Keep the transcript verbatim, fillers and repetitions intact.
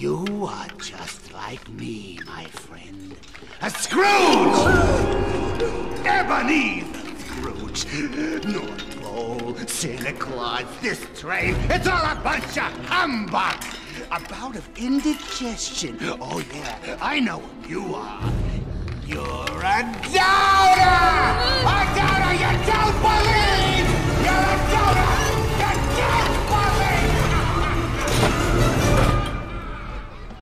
You are just like me, my friend. A Scrooge! Ebenezer Scrooge. North Pole, Santa Claus, this train, it's all a bunch of humbug! A bout of indigestion. Oh yeah, I know what you are. You're a doubter! A doubter!